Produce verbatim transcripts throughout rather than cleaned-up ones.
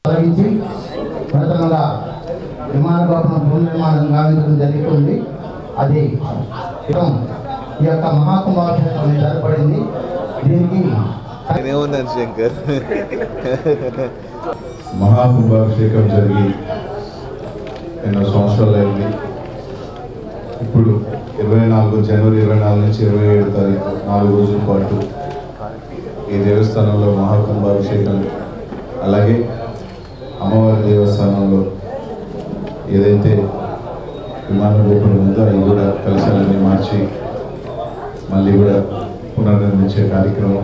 తొలగించి ప్రథమంగా విమాన గోపురం పునర్నిర్మాణం గావించడం జరుగుతుంది. అది ఈ యొక్క మహాకుంభాభిషేకం జరపడింది. దీనికి శంకర్ మహాకుంభాభిషేకం జరిగి ఎన్నో సంవత్సరాలు అయింది. ఇప్పుడు ఇరవై నాలుగు జనవరి ఇరవై నాలుగు నుంచి ఇరవై ఏడు తారీఖు నాలుగు రోజుల పాటు ఈ దేవస్థానంలో మహాకుంభాభిషేకం, అలాగే అమ్మవారి దేవస్థానంలో ఏదైతే విమాన గోపురం ఉందో అవి కూడా కలశాలని మార్చి మళ్ళీ కూడా పునర్నిర్మించే కార్యక్రమం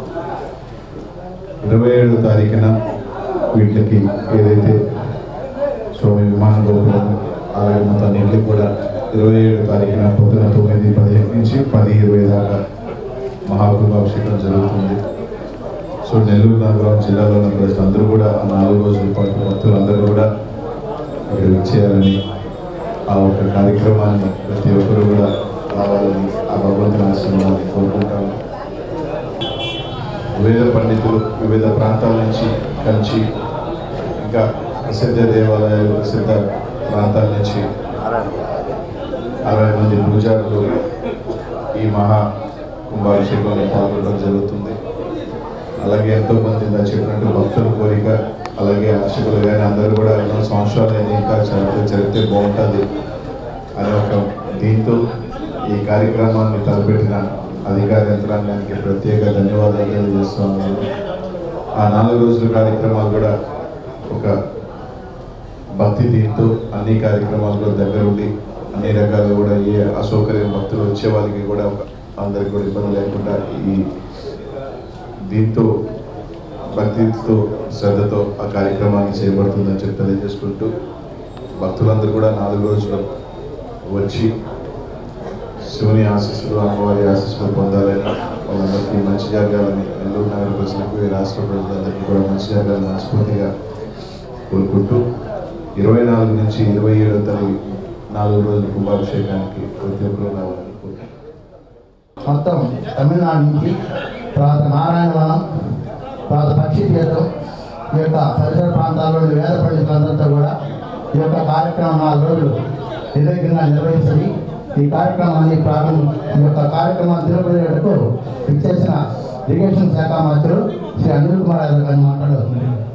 ఇరవై ఏడవ తారీఖున వీటికి ఏదైతే స్వామి విమాన గోపురం అలాగే మొత్తం నీళ్ళకి కూడా ఇరవై ఏడు తారీఖున పొద్దున తొమ్మిది పదిహేను నుంచి పది ఇరవై దాకా మహాకుంభాభిషేకం జరుగుతుంది. సో నెల్లూరు నగరం జిల్లాలో ఉన్న ప్రజలందరూ కూడా ఆ నాలుగు రోజుల పాటు భక్తులందరూ కూడా ఇక్కడ వచ్చేయాలని, ఆ ఒక కార్యక్రమాన్ని ప్రతి ఒక్కరు కూడా రావాలని ఆ భగవంతుని ఆశీర్వాదాన్ని కోరుకుంటాము. వేద పండితులు వివిధ ప్రాంతాల నుంచి కలిసి ఇంకా ప్రసిద్ధ దేవాలయాలు ప్రసిద్ధ ప్రాంతాల నుంచి అరవై మంది పూజారులు ఈ మహా కుంభాభిషేకంలో పాల్గొనడం జరుగుతుంది. అలాగే ఎంతోమంది చెప్పినట్టు భక్తుల కోరిక అలాగే అర్చకులు కానీ అందరూ కూడా ఎన్నో సంవత్సరాలు ఇంకా జరిగితే జరిగితే బాగుంటుంది అనే ఒక దీంతో ఈ కార్యక్రమాన్ని తలపెట్టిన అధికార యంత్రాంగానికి ప్రత్యేక ధన్యవాదాలు తెలియజేస్తున్నాను. ఆ నాలుగు రోజుల కార్యక్రమాలు కూడా ఒక భక్తి దీంతో అన్ని కార్యక్రమాలు కూడా దగ్గర ఉండి అన్ని రకాలు కూడా ఏ అసౌకర్యం భక్తులు వచ్చే వాళ్ళకి కూడా అందరికి కూడా ఇబ్బంది లేకుండా ఈ దీంతో భక్తితో శ్రద్ధతో ఆ కార్యక్రమాన్ని చేపడుతుందని చెప్పి తెలియజేసుకుంటూ భక్తులందరూ కూడా నాలుగు రోజులు వచ్చి శివుని ఆశీస్సులు అమ్మవారి ఆశీస్సులు పొందాలని, వాళ్ళందరికీ మంచి జరగాలని, నెల్లూరు నగర ప్రజలకు ఈ రాష్ట్ర ప్రజలందరికీ కూడా మంచి జరగాలని మనస్ఫూర్తిగా కోరుకుంటూ ఇరవై నాలుగు నుంచి ఇరవై ఏడో తారీఖు నాలుగు రోజుల కుంభాభిషేకానికి ప్రతి ఒక్కరు రావాలని కోరుకుంటున్నాను. మొత్తం తమిళనాడు నుంచి తర్వాత నారాయణవనం తర్వాత పక్షి తీర్థం ఈ యొక్క పరిసర ప్రాంతాల్లోని వేద పండితులందరితో కూడా ఈ యొక్క కార్యక్రమం నాలుగు రోజులు నిర్వేగంగా నిర్వహిస్తుంది. ఈ కార్యక్రమాన్ని ప్రారంభం ఈ యొక్క కార్యక్రమాన్ని నిర్వహించేందుకు ఇచ్చేసిన ఇరిగేషన్ శాఖ మంత్రులు శ్రీ అనిల్ కుమార్ యాదవ్ గారిని మాట్లాడుతున్నారు.